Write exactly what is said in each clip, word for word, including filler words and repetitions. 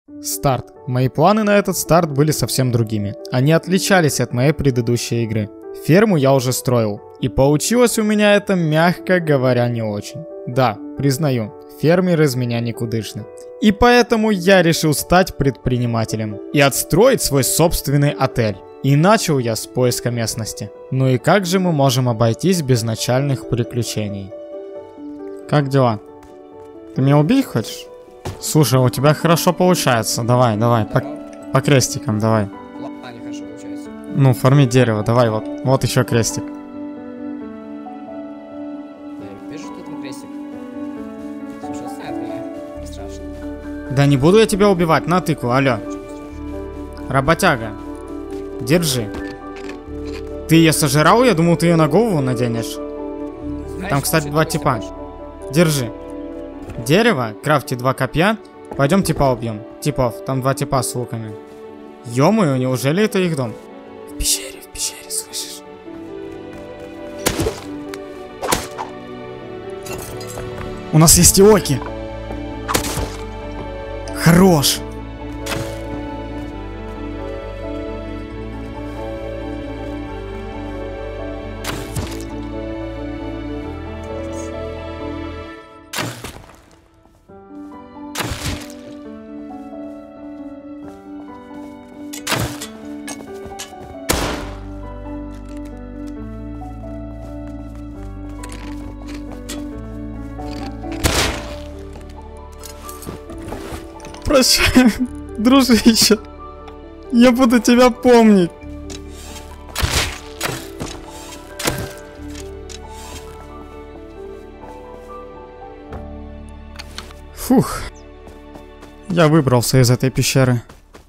Старт. Мои планы на этот старт были совсем другими. Они отличались от моей предыдущей игры. Ферму я уже строил. И получилось у меня это, мягко говоря, не очень. Да, признаю, фермер из меня никудышный. И поэтому я решил стать предпринимателем. И отстроить свой собственный отель. И начал я с поиска местности. Ну и как же мы можем обойтись без начальных приключений? Как дела? Ты меня убить хочешь? Слушай, у тебя хорошо получается. Давай, давай, по, по крестикам, давай. А, не хорошо получается. Ну, форми дерево, давай, вот. Вот еще крестик. Я вижу, что там крестик. Слушай, снайпер, я. Не страшно. Да не буду я тебя убивать, на тыку, алло. Работяга. Держи. Ты ее сожрал? Я думал, ты ее на голову наденешь. Знаешь, Там, кстати, что два ты типа. хочешь? Держи. Дерево, крафти два копья. Пойдем типа убьем. Типов, там два типа с луками. Ё-моё, неужели это их дом? В пещере, в пещере, слышишь? У нас есть иоки. Хорош. Прощай, дружище. Я буду тебя помнить. Фух. Я выбрался из этой пещеры.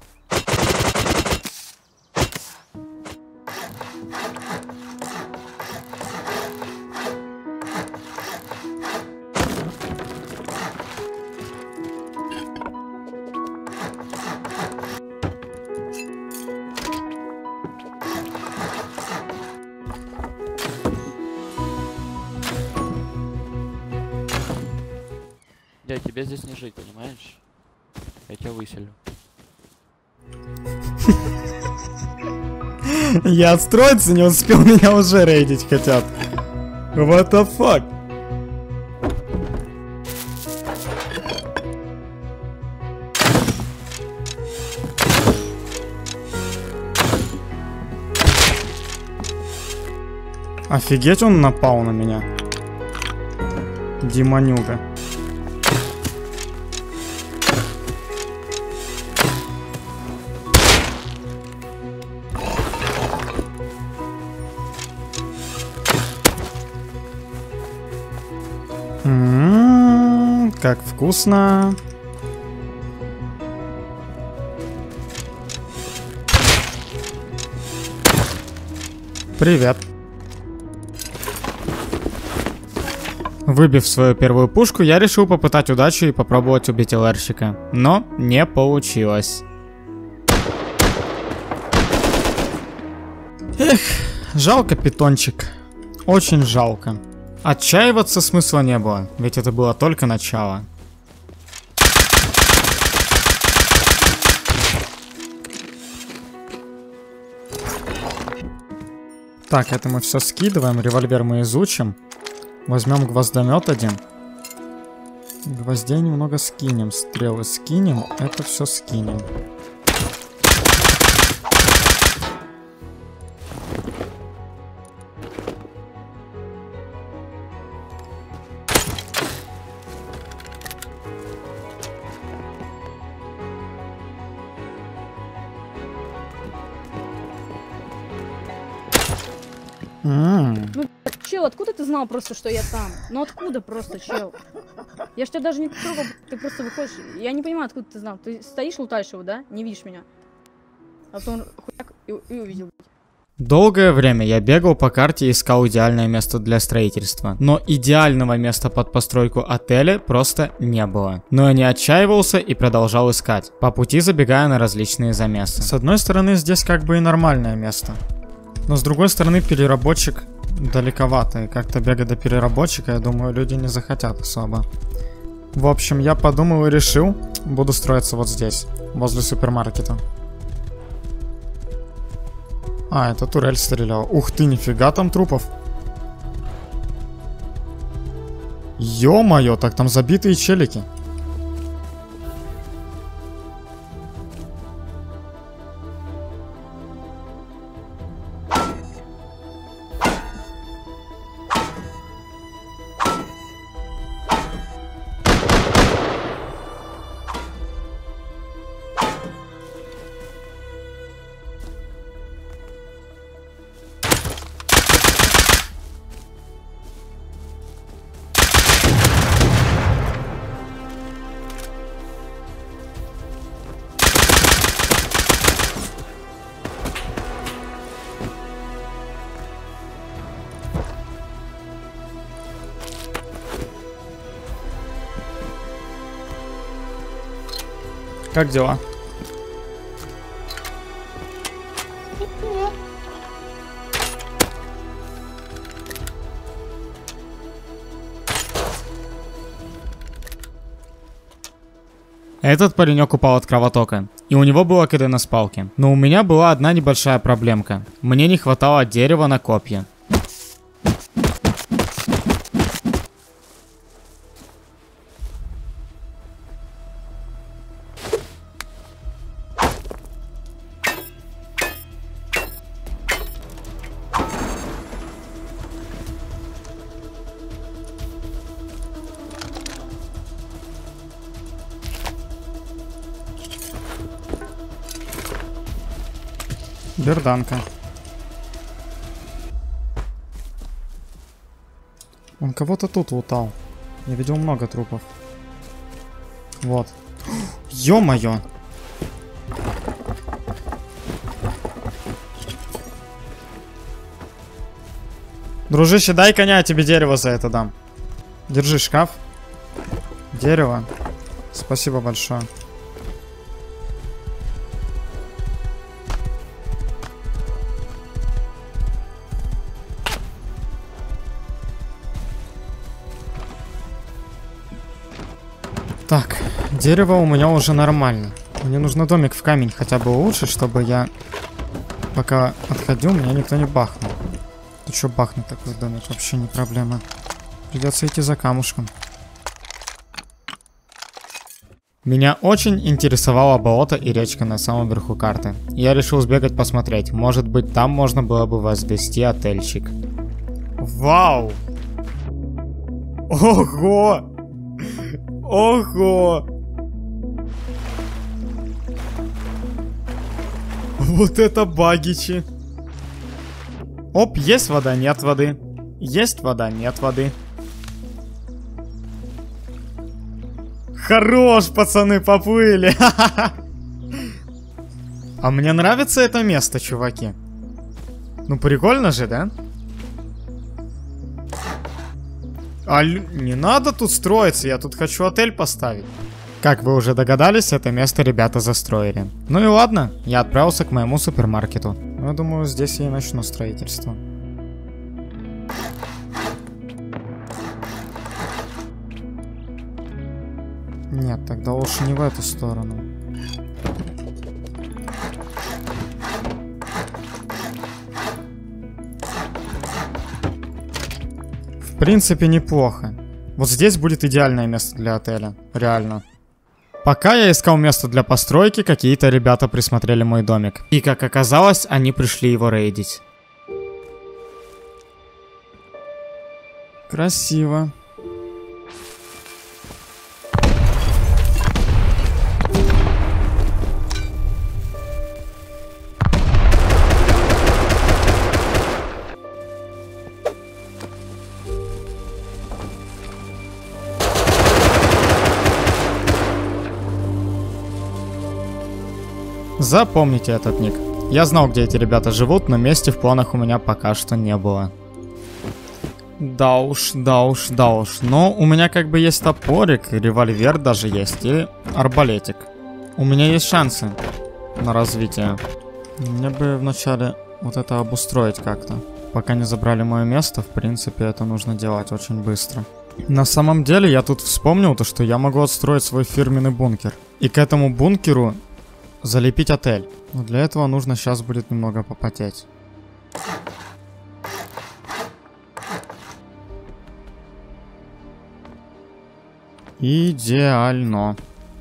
Дядь, тебе здесь не жить, понимаешь? Я тебя выселю. Я отстроиться не успел, меня уже рейдить хотят. What the fuck? Офигеть, он напал на меня. Демонюга. М-м-м, как вкусно. Привет. Выбив свою первую пушку, я решил попытать удачу и попробовать убить ЛРщика. Но не получилось. Эх, жалко питончик. Очень жалко. Отчаиваться смысла не было, ведь это было только начало. Так, это мы все скидываем, револьвер мы изучим. Возьмем гвоздомет один. Гвоздей немного скинем, стрелы скинем, это все скинем. М-м. Ну, чел, откуда ты знал просто, что я там? Ну откуда просто, чел? Я ж тебя даже не трогал, ты просто выходишь. Я не понимаю, откуда ты знал. Ты стоишь, лутаешь его, да? Не видишь меня. А потом хуяк и, и увидел. Долгое время я бегал по карте и искал идеальное место для строительства. Но идеального места под постройку отеля просто не было. Но я не отчаивался и продолжал искать, по пути забегая на различные замесы. С одной стороны, здесь как бы и нормальное место. Но с другой стороны, переработчик далековато. И как-то бегать до переработчика, я думаю, люди не захотят особо. В общем, я подумал и решил, буду строиться вот здесь, возле супермаркета. А, это турель стрелял. Ух ты, нифига там трупов. Ё-моё, так там забитые челики. Как дела? Этот паренек упал от кровотока, и у него было КД на спалке. Но у меня была одна небольшая проблемка. Мне не хватало дерева на копья. Берданка. Он кого-то тут лутал. Я видел много трупов. Вот. Ё-моё! Дружище, дай коня, я тебе дерево за это дам. Держи шкаф. Дерево. Спасибо большое. Так, дерево у меня уже нормально. Мне нужно домик в камень хотя бы лучше, чтобы я, пока отходил, меня никто не бахнул. Ты чё бахнуть такой домик? Вообще не проблема. Придется идти за камушком. Меня очень интересовало болото и речка на самом верху карты. Я решил сбегать посмотреть. Может быть, там можно было бы возвести отельчик. Вау! Ого! Ого! Вот это багичи! Оп, есть вода, нет воды. Есть вода, нет воды. Хорош, пацаны, поплыли! А мне нравится это место, чуваки. Ну, прикольно же, да? А не надо тут строиться, я тут хочу отель поставить. Как вы уже догадались, это место ребята застроили. Ну и ладно, я отправился к моему супермаркету. Я думаю, здесь я и начну строительство. Нет, тогда лучше не в эту сторону. В принципе, неплохо. Вот здесь будет идеальное место для отеля. Реально. Пока я искал место для постройки, какие-то ребята присмотрели мой домик. И как оказалось, они пришли его рейдить. Красиво. Запомните этот ник. Я знал, где эти ребята живут, но мести в планах у меня пока что не было. Да уж, да уж, да уж. Но у меня как бы есть топорик, револьвер даже есть, и арбалетик. У меня есть шансы на развитие. Мне бы вначале вот это обустроить как-то. Пока не забрали мое место, в принципе, это нужно делать очень быстро. На самом деле, я тут вспомнил то, что я могу отстроить свой фирменный бункер. И к этому бункеру залепить отель. Но для этого нужно сейчас будет немного попотеть. Идеально.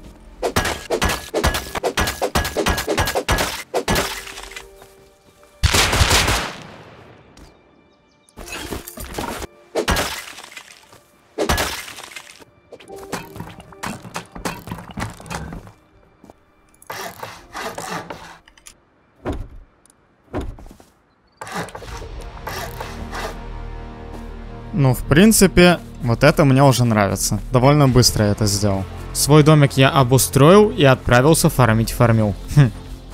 Ну, в принципе, вот это мне уже нравится. Довольно быстро я это сделал. Свой домик я обустроил и отправился фармить фармил. Хм.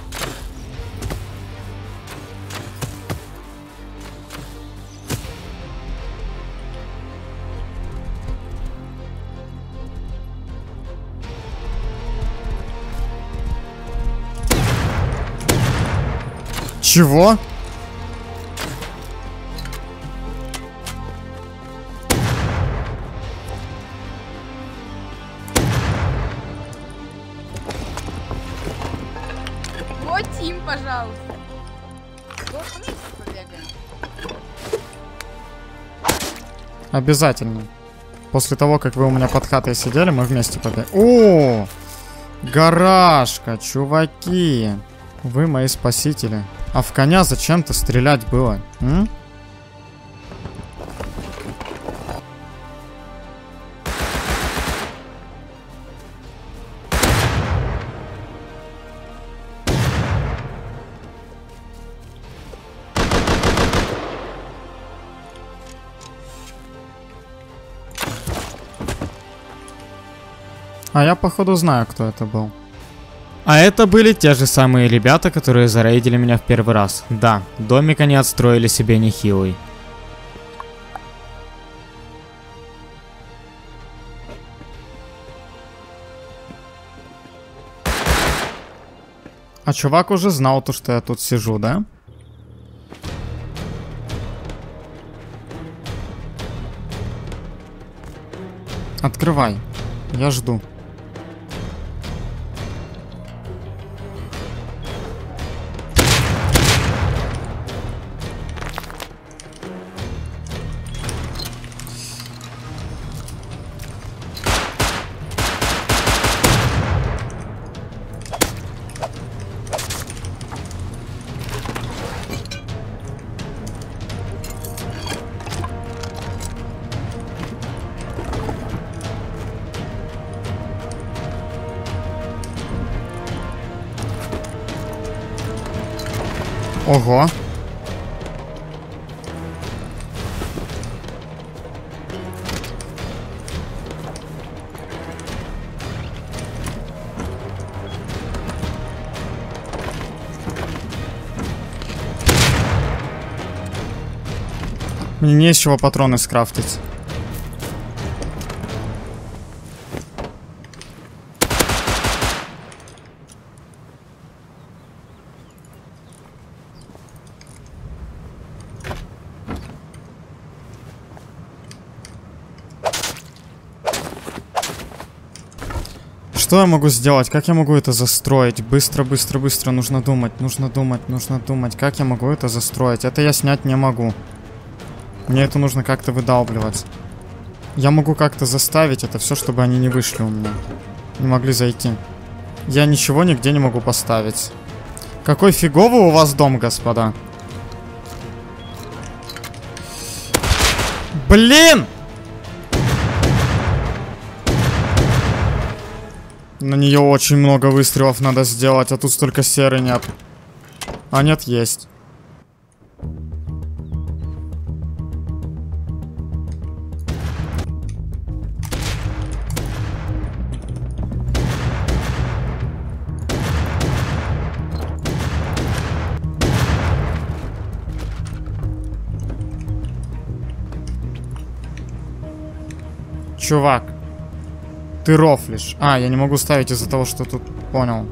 Чего? Тим, пожалуйста. Вот вместе побегаем. Обязательно. После того, как вы у меня под хатой сидели, мы вместе побегаем. О, гаражка, чуваки. Вы мои спасители. А в коня зачем-то стрелять было? М? А я, походу, знаю, кто это был. А это были те же самые ребята, которые зарейдили меня в первый раз. Да, домик они отстроили себе нехилый. А чувак уже знал то, что я тут сижу, да? Открывай. Я жду. Ого. Мне не из чего патроны скрафтить. Что я могу сделать? Как я могу это застроить? Быстро, быстро, быстро. Нужно думать, нужно думать, нужно думать. Как я могу это застроить? Это я снять не могу. Мне это нужно как-то выдалбливать. Я могу как-то заставить это все, чтобы они не вышли у меня. Не могли зайти. Я ничего нигде не могу поставить. Какой фиговый у вас дом, господа. Блин! На нее очень много выстрелов надо сделать, а тут столько серы нет. А нет, есть. Чувак. Ты рофлишь. А, я не могу ставить из-за того, что тут... Понял.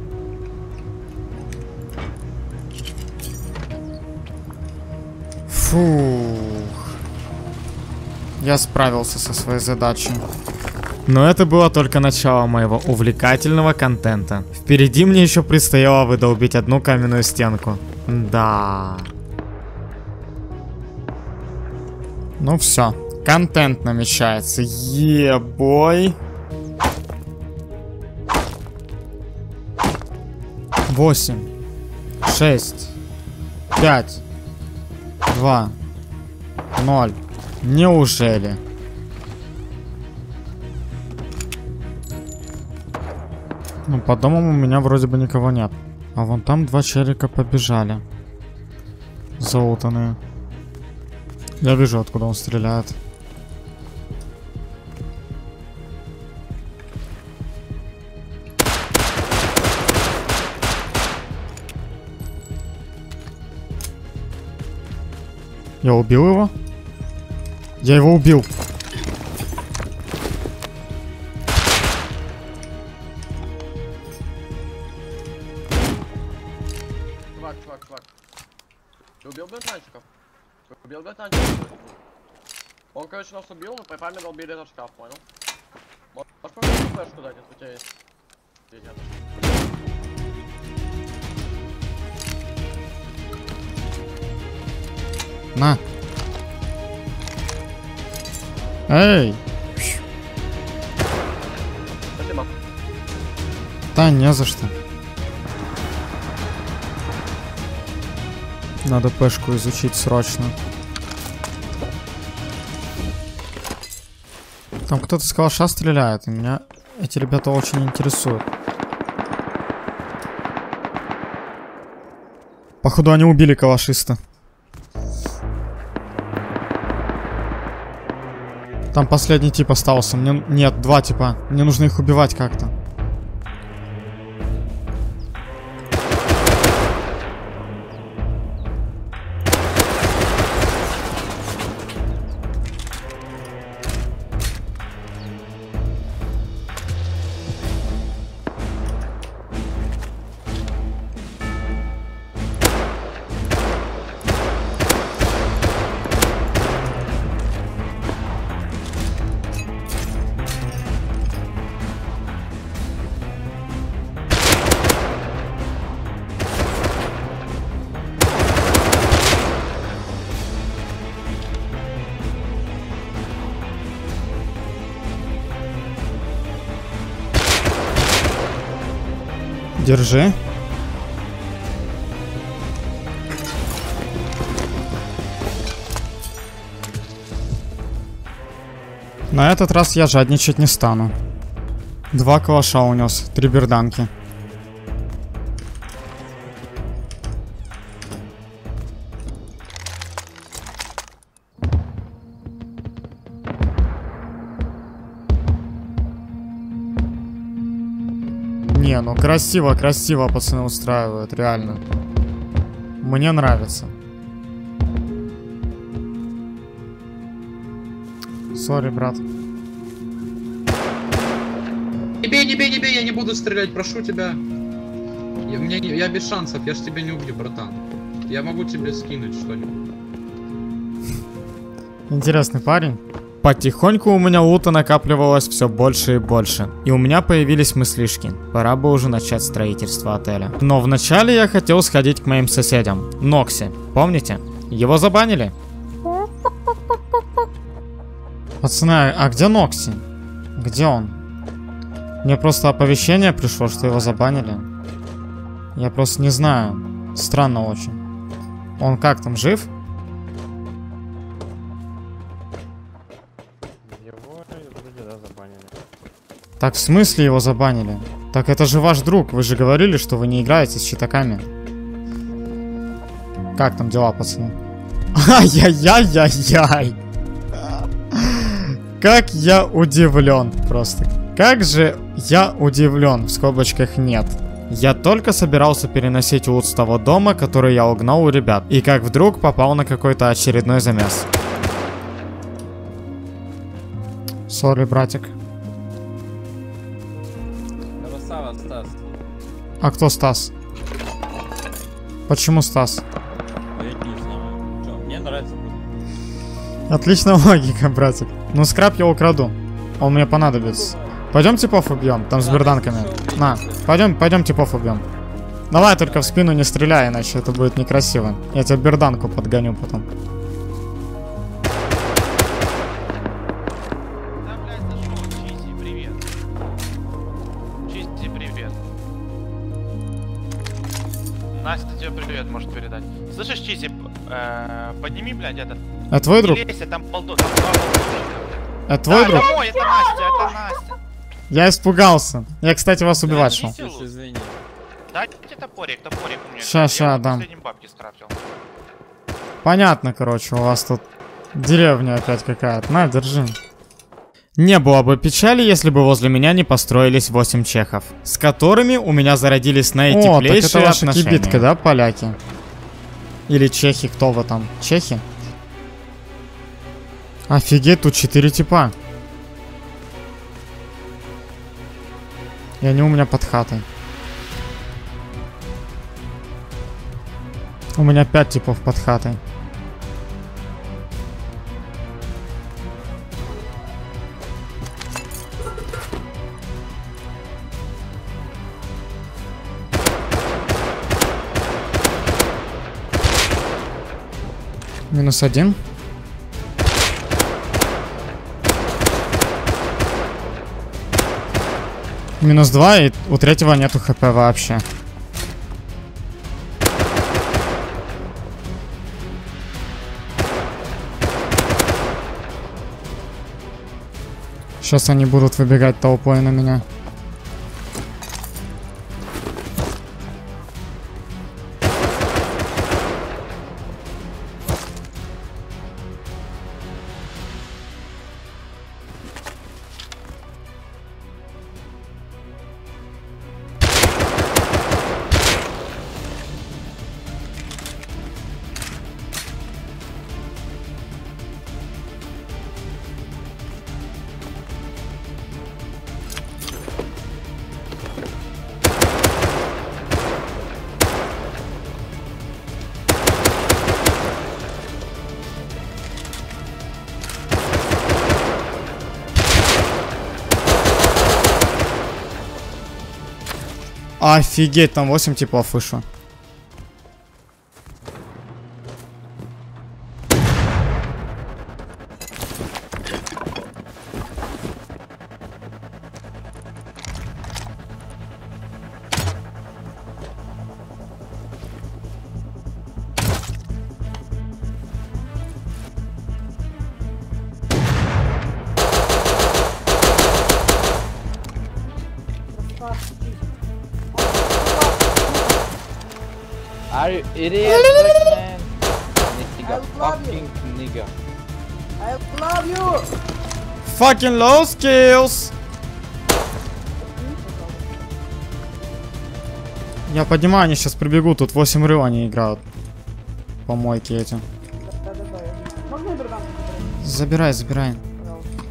Фух. Я справился со своей задачей. Но это было только начало моего увлекательного контента. Впереди мне еще предстояло выдолбить одну каменную стенку. Да. Ну все, контент намечается. Е-бой. Восемь, шесть, пять, два, ноль. Неужели? Ну, по домам у меня вроде бы никого нет. А вон там два челика побежали. Заутанные. Я вижу, откуда он стреляет. Я убил его? Я его убил. Чувак, чувак, чувак. Ты убил братанчиков? Ты убил братанчиков? Он, короче, нас убил, но попами долбили этот шкаф, понял? Можешь попробовать флешку дать, если у тебя есть? На. Эй. Спасибо. Да, не за что. Надо пешку изучить срочно. Там кто-то с калаша стреляет, и меня эти ребята очень интересуют. Походу они убили калашиста. Там последний тип остался. Мне... Нет, два типа. Мне нужно их убивать как-то. Держи. На этот раз я жадничать не стану. Два калаша унес, три берданки. Не, ну красиво, красиво пацаны устраивают, реально. Мне нравится. Сори, брат. Не бей, не бей, не бей, я не буду стрелять, прошу тебя. Я, у меня, не- я без шансов, я ж тебя не убью, братан. Я могу тебе скинуть что-нибудь. Интересный парень. Потихоньку у меня лута накапливалось все больше и больше. И у меня появились мыслишки. Пора бы уже начать строительство отеля. Но вначале я хотел сходить к моим соседям. Нокси. Помните? Его забанили. Пацаны, а где Нокси? Где он? Мне просто оповещение пришло, что его забанили. Я просто не знаю. Странно очень. Он как там, жив? Так в смысле его забанили? Так это же ваш друг, вы же говорили, что вы не играете с читаками. Как там дела, пацаны? Ай-яй-яй-яй-яй. Как я удивлен просто. Как же я удивлен, в скобочках нет. Я только собирался переносить лут с того дома, который я угнал у ребят. И как вдруг попал на какой-то очередной замес. Сори, братик. Красава, Стас. А кто Стас? Почему Стас? Я не знаю. Чё, мне нравится. Отличная логика, братик. Ну, скраб я украду. Он мне понадобится. Пойдем типов убьем, там с берданками. На, пойдем, пойдем типов убьем. Давай только в спину не стреляй, иначе это будет некрасиво. Я тебе берданку подгоню потом. Да, блядь, зашел. Чизи, привет. Чизи, привет. Настя тебе привет может передать. Слышишь, Чизи, э, подними, блядь, этот. Это твой друг? Не лезь, там полдо, там два полдо. Это твой Да, друг? это мой, это Настя, это Настя. Я испугался. Я, кстати, вас убивать шел. Извини. Дайте топорик, топорик у меня. Ща, ща, Я дам. последние бабки скрафтил. Понятно, короче, у вас тут деревня опять какая-то. На, держи. Не было бы печали, если бы возле меня не построились восемь чехов, с которыми у меня зародились наитеплейшие отношения. О, так это ваша кибитка, да, поляки? Или чехи, кто вы там? Чехи? Офигеть, тут четыре типа. И они у меня под хатой. У меня пять типов под хатой. Минус один. Минус два, и у третьего нету хп вообще. Сейчас они будут выбегать толпой на меня. Офигеть, там восемь типов вышло. Are you idiot, black man? Nigga, fucking nigga. I love you! Fucking low skills. Я поднимаю, они сейчас прибегут, тут восемь рыл они играют. Помойки эти. Да-да-да, я вижу. Можно я берданку Забирай, забирать? забирай. Пожалуйста.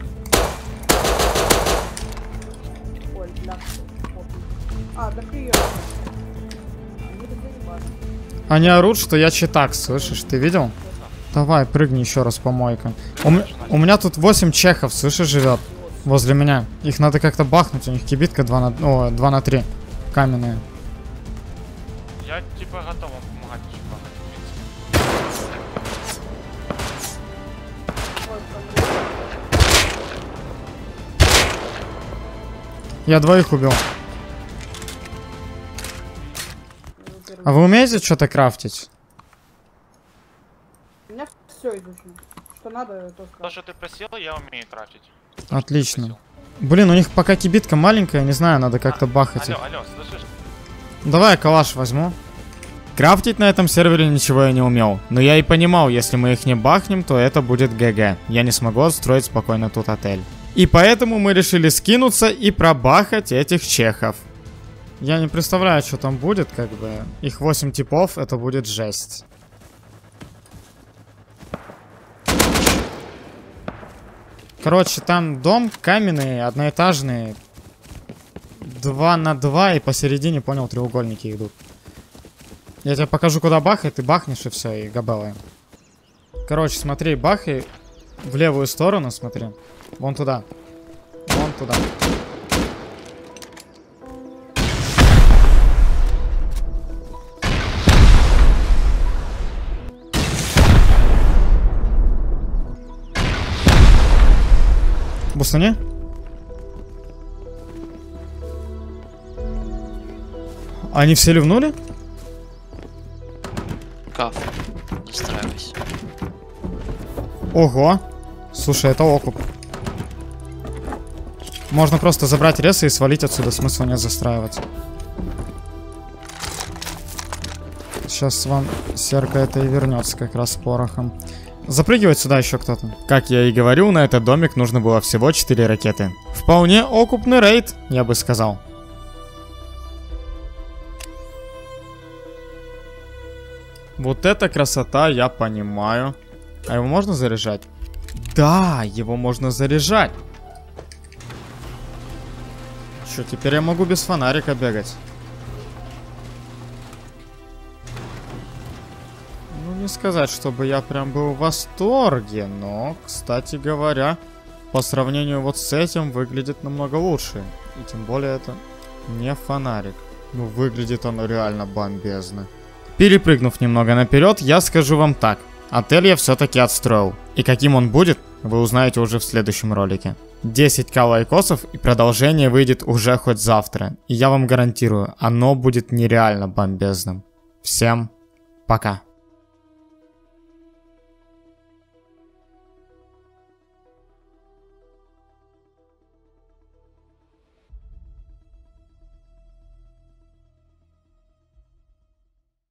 Ой, бля. А, так ее. Они так заебали. Они орут, что я читак, слышишь, ты видел? Давай, прыгни еще раз, помойка. У, м- у меня тут восемь чехов, слышишь, живет. Возле меня. Их надо как-то бахнуть, у них кибитка два на, о, два на три. Каменные. Я типа готов вам помогать, типа, в принципе. Я двоих убил. А вы умеете что-то крафтить? У меня все изучено. Что надо, то То, скажу. что ты просил, я умею трафить. То, что ты Отлично. просил. Блин, у них пока кибитка маленькая, не знаю, надо как-то бахать их. Алло, алло, слышишь? Давай я калаш возьму. Крафтить на этом сервере ничего я не умел. Но я и понимал, если мы их не бахнем, то это будет ГГ. Я не смогу отстроить спокойно тут отель. И поэтому мы решили скинуться и пробахать этих чехов. Я не представляю, что там будет, как бы. Их восемь типов, это будет жесть. Короче, там дом каменный, одноэтажный. Два на два, и посередине, понял, треугольники идут. Я тебе покажу, куда бахай, ты бахнешь, и все, и габелы. Короче, смотри, бахай. В левую сторону, смотри. Вон туда. Вон туда. Бусани? Они все ливнули? Каф. Настраивайся. Ого. Слушай, это окуп. Можно просто забрать ресы и свалить отсюда. Смысла нет застраиваться. Сейчас вам серка это и вернется как раз с порохом. Запрыгивать сюда еще кто-то. Как я и говорил, на этот домик нужно было всего четыре ракеты. Вполне окупный рейд, я бы сказал. Вот эта красота, я понимаю. А его можно заряжать? Да, его можно заряжать. Что, теперь я могу без фонарика бегать? Ну, не сказать, чтобы я прям был в восторге, но, кстати говоря, по сравнению вот с этим выглядит намного лучше. И тем более это не фонарик. Ну, выглядит он реально бомбезно. Перепрыгнув немного наперед, я скажу вам так. Отель я все-таки отстроил. И каким он будет, вы узнаете уже в следующем ролике. десять ка лайкосов и продолжение выйдет уже хоть завтра. И я вам гарантирую, оно будет нереально бомбезным. Всем пока.